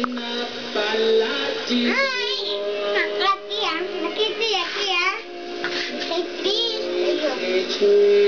Ay, laki ya, laki itu ya, Ki ya. Saya triste yo.